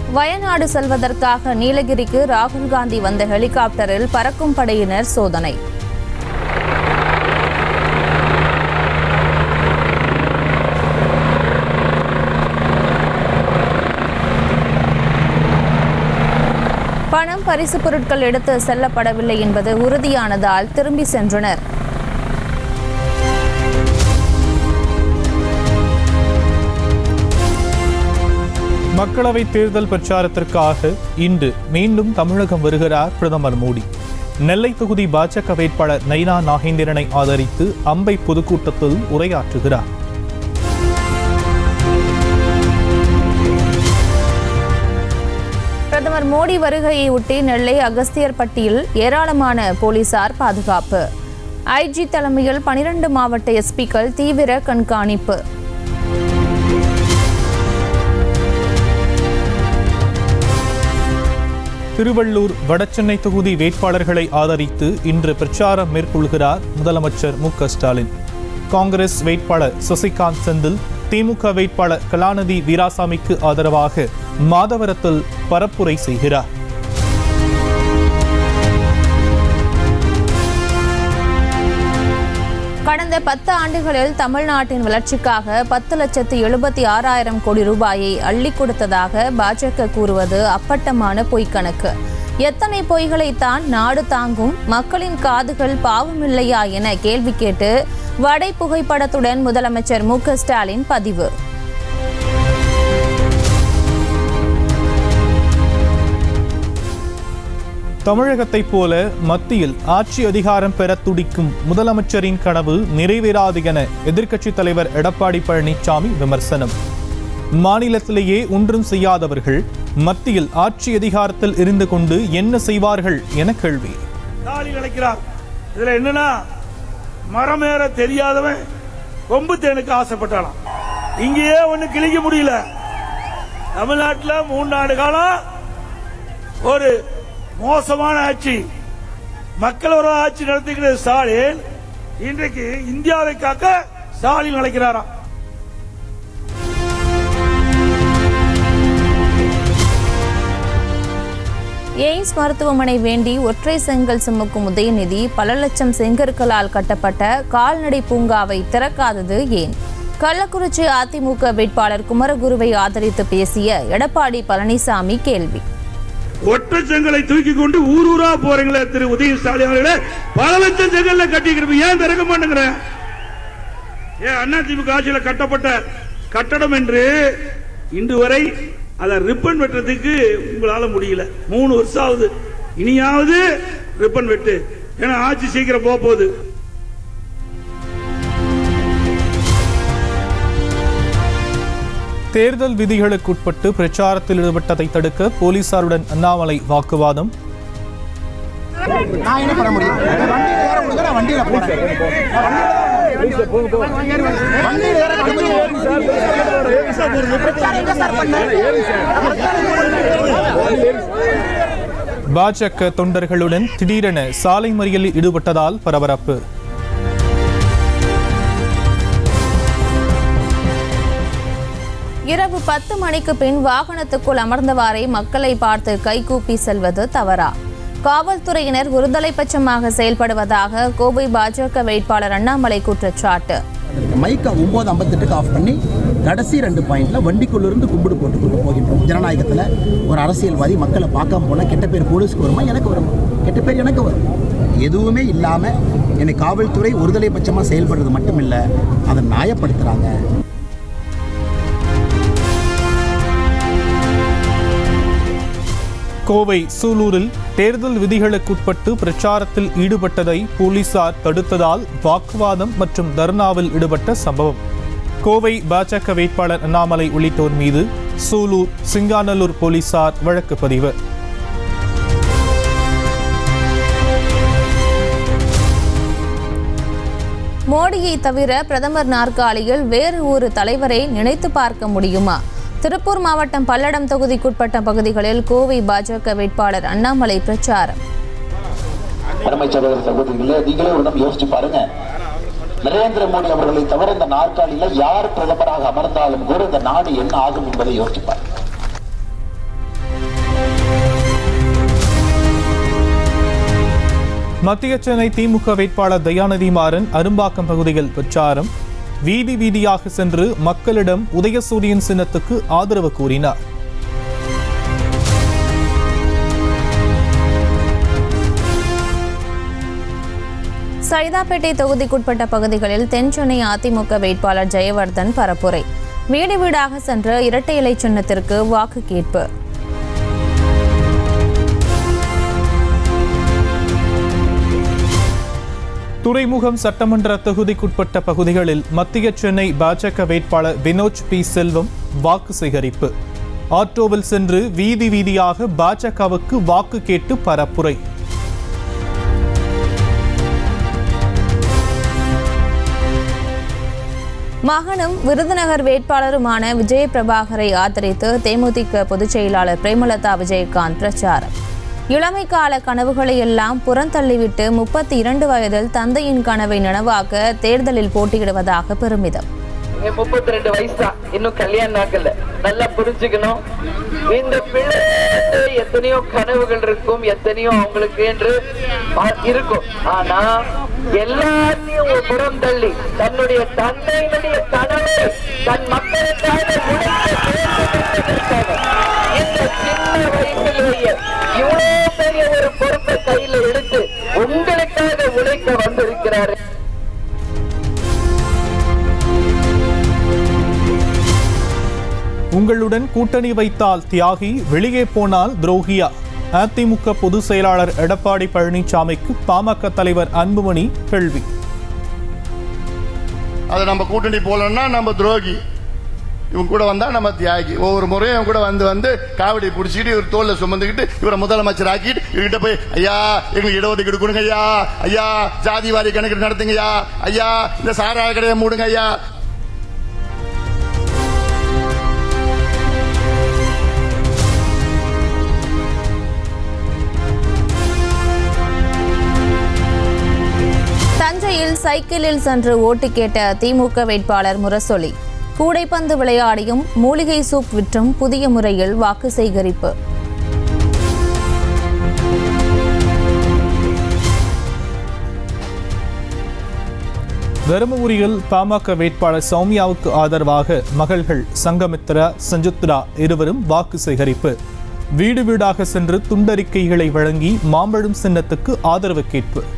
வயநாடு செல்வதற்காக நீலகிரிக்கு ராகுல் காந்தி வந்த ஹெலிகாப்டரில் பறக்கும் படையினர் சோதனை. பணம், பரிசு பொருட்கள் எடுத்து செல்லப்படவில்லை என்பது உறுதியானதால் திரும்பி சென்றனர். மக்களவை தேர்தல் பிரச்சாரத்திற்காக இன்று மீண்டும் தமிழகம் வருகிறார் பிரதமர் மோடி. நெல்லை தொகுதி பாஜக வேட்பாளர் நைனா நாகேந்திரனை ஆதரித்து அம்பை பொதுக்கூட்டத்தில் உரையாற்றுகிறார். பிரதமர் மோடி வருகையை ஒட்டி நெல்லை அகஸ்தியர்பட்டியில் ஏராளமான போலீசார் பாதுகாப்பு. ஐஜி தலைமையில் 12 மாவட்ட எஸ்பிக்கள் தீவிர கண்காணிப்பு. திருவள்ளூர் வடசென்னை தொகுதி வேட்பாளர்களை ஆதரித்து இன்று பிரச்சாரம் மேற்கொள்கிறார் முதலமைச்சர் மு.க.ஸ்டாலின். காங்கிரஸ் வேட்பாளர் சசிகாந்த் செந்தில், திமுக வேட்பாளர் கலாநிதி வீராசாமிக்கு ஆதரவாக மாதவரத்தில் பரப்புரை செய்கிறார். கடந்த 10 ஆண்டுகளில் தமிழ்நாட்டின் வளர்ச்சிக்காக 10,76,000 கோடி ரூபாயை அள்ளி கொடுத்ததாக பாஜக கூறுவது அப்பட்டமான பொய்க்கணக்கு. எத்தனை பொய்களைத்தான் நாடு தாங்கும்? மக்களின் காதுகள் பாவமில்லையா என கேள்வி கேட்டு வடை புகைப்படத்துடன் முதலமைச்சர் மு.க.ஸ்டாலின் பதிவு. தமிழகத்தைப் போல மத்தியில் ஆட்சி அதிகாரம் பெற துடிக்கும் முதலமைச்சரின் கனவு நிறைவேறாது என எதிர்க்கட்சித் தலைவர் எடப்பாடி பழனிசாமி விமர்சனம். மாநிலத்திலேயே ஒன்றும் செய்யாதவர்கள் மத்தியில் ஆட்சி அதிகாரத்தில் இருந்து கொண்டு என்ன செய்வார்கள் என கேள்வி. இதுல என்னன்னா, மரமேற தெரியாதவன் கொம்பு தேனுக்கு ஆசைப்பட்டாலாம். இங்கேயே ஒண்ணு கிழிக்க முடியல. தமிழ்நாட்டில் 3 ஆண்டு காலம் ஒரு மோசமான ஆட்சி, மக்கள் ஒரு ஆட்சி நடத்துகிற ஸ்டாலின் இன்றைக்கு இந்தியாவை காக்க ஸ்டாலின் அழைக்கிறாராம். எய்ம்ஸ் மருத்துவமனை வேண்டி ஒற்றை செங்கல் சுமக்கும் உதயநிதி பல லட்சம் செங்கற்களால் கட்டப்பட்ட கால்நடை பூங்காவை திறக்காதது ஏன்? கள்ளக்குறிச்சி அதிமுக வேட்பாளர் குமரகுருவை ஆதரித்து பேசிய எடப்பாடி பழனிசாமி கேள்வி. ஒற்றை செங்கலை தூக்கி கொண்டு ஊர் ஊரா போறீங்களே திரு உதய ஸ்டாலின் அவர்களே, பல லட்சம் செங்கல்ல கட்டிக்கிறப்ப ஏன் திறக்க மாட்டேங்கிற? ஏன் அதிமுக ஆட்சியில் கட்டப்பட்ட கட்டடம் என்று இன்று வரை அதை ரிப்பன் வெட்டுறதுக்கு உங்களால முடியல. 3 வருஷம் ஆகுது. இனியாவது ரிப்பன் வெட்டு, ஏன்னா ஆட்சி சீக்கிரம் போக போகுது. தேர்தல் விதிகளுக்குட்பட்டு பிரச்சாரத்தில் ஈடுபட்டதை தடுக்க போலீசாருடன் அண்ணாமலை வாக்குவாதம். பாஜக தொண்டர்களுடன் திடீரென சாலை மறியலில் ஈடுபட்டதால் பரபரப்பு. இரவு 10 மணிக்கு பின் வாகனத்துக்குள் அமர்ந்தவாறே மக்களை பார்த்து கைகூப்பி செல்வது தவறா? காவல்துறையினர் ஒருதலைபட்சமாக செயல்படுவதாக கோவை பாஜக வேட்பாளர் அண்ணாமலை குற்றச்சாட்டு. மைக்கை 9:58 ஆஃப் பண்ணி கடைசி 2 பாயிண்ட்ல வண்டிக்குள்ளிருந்து கும்பிடு போட்டுக்கொண்டு போகின்றோம். ஜனநாயகத்தில் ஒரு அரசியல்வாதி மக்களை பார்க்காம போனால் கெட்ட பேர் போலீஸ்க்கு வருமா? எனக்கு வரும். கெட்ட பேர் எனக்கு வரும். எதுவுமே இல்லாமல் என்னை காவல்துறை ஒருதலைபட்சமாக செயல்படுறது மட்டும் இல்லை, அதை நியாயப்படுத்துகிறாங்க. கோவை சூலூரில் தேர்தல் விதிகளுக்குட்பட்டு பிரச்சாரத்தில் ஈடுபட்டதை போலீசார் தடுத்ததால் வாக்குவாதம் மற்றும் தர்ணாவில் ஈடுபட்ட சம்பவம். கோவை பாஜக வேட்பாளர் அண்ணாமலை உள்ளிட்டோர் மீது சூலூர், சிங்காநல்லூர் போலீசார் வழக்கு பதிவு. மோடியை தவிர பிரதமர் நாற்காலியில் வேறு ஒரு தலைவரை நினைத்து பார்க்க முடியுமா? திருப்பூர் மாவட்டம் பல்லடம் தொகுதிக்குட்பட்ட பகுதிகளில் கோவை பாஜக வேட்பாளர் அண்ணாமலை பிரச்சாரம். நீங்களே ஒரு யோசிச்சு பாருங்க, நரேந்திர மோடி அவர்களை தவிர இந்த நாற்காலியில யார் பிரதமராக அமர்ந்தாலும் கூட இந்த நாடு என்ன ஆகும் என்பதை யோசிச்சு பாருங்க. மத்திய சென்னை திமுக வேட்பாளர் தயாநிதி மாறன் அரும்பாக்கம் பகுதியில் பிரச்சாரம். வீதி வீதியாக சென்று மக்களிடம் உதயசூரியன் சின்னத்துக்கு ஆதரவு கூறினார். சைதாப்பேட்டை தொகுதிக்குட்பட்ட பகுதிகளில் தென்சென்னை அதிமுக வேட்பாளர் ஜெயவர்தன் பரப்புரை. வீடு வீடாக சென்ற இரட்டை இலை சின்னத்திற்கு வாக்கு கேட்பு. துறைமுகம் சட்டமன்ற தொகுதிக்குட்பட்ட பகுதிகளில் மத்திய சென்னை பாஜக வேட்பாளர் வினோத் பி செல்வம் வாக்கு சேகரிப்பு. ஆட்டோவில் சென்று வீதி வீதியாக பாஜகவுக்கு வாக்கு கேட்டு பரப்புரை. மகனும் விருதுநகர் வேட்பாளருமான விஜய் பிரபாகரை ஆதரித்து தேமுதிக பொதுச் செயலாளர் பிரேமலதா விஜயகாந்த் பிரச்சாரம். இளமை கால கனவுகளை எல்லாம் புறந்தள்ளிவிட்டு 32 வயதில் தந்தையின் கனவை நனவாக்க தேர்தலில் போட்டியிடுவதாக பெருமிதம். 32 வயசு தான், இன்னும் கல்யாணம் ஆகல. நல்லா புரிஞ்சுக்கணும், இந்த பிள்ளை எத்தனையோ கனவுகள் இருக்கும், எத்தனையோ அவங்களுக்கு என்று இருக்கும். ஆனா எல்லாத்தையும் புறம் தள்ளி தன்னுடைய தந்தையினுடைய கனவை தன் மக்களுக்காக இந்த சின்ன வயசிலேயே இவ்வளவு பெரிய ஒரு பொறுப்பை கையில எடுத்து உங்களுக்காக உழைக்க வந்திருக்கிறாரு. உங்களுடன் கூட்டணி வைத்தால் தியாகி, வெளியே போனால் துரோகியா? அதிமுக பொதுச் செயலாளர் எடப்பாடி பழனிசாமிக்கு பாமக தலைவர் அன்புமணி கேள்வி. அது நம்ம கூட்டணி போலன்னா நம்ம துரோகி, இவங்க கூட வந்தா நம்ம தியாகி. ஒவ்வொரு முறையும் இவங்க கூட வந்து காவடி பிடிச்சிட்டு இவர் தோல்ல சுமந்துக்கிட்டு இவரை முதலமைச்சர் ஆக்கிட்டு இவர்கிட்ட போய் ஐயா எங்களுக்கு இடஒதுக்கீடு கொடுங்க ஐயா, ஐயா ஜாதிவாரி கணக்கு நடத்துங்க ஐயா, ஐயா இந்த சாராய கடையை மூடுங்க ஐயா. தஞ்சையில் சைக்கிளில் சென்று ஓட்டு கேட்ட திமுக வேட்பாளர் முரசொலி. கூடைப்பந்து விளையாடியும் மூலிகை சூப் விற்றும் புதிய முறையில் வாக்கு சேகரிப்பு. தருமபுரியில் பாமக வேட்பாளர் சௌமியாவுக்கு ஆதரவாக மகள்கள் சங்கமித்ரா, சஞ்சுத்ரா இருவரும் வாக்கு சேகரிப்பு. வீடு வீடாக சென்று துண்டறிக்கைகளை வழங்கி மாம்பழம் சின்னத்துக்கு ஆதரவு கேட்பு.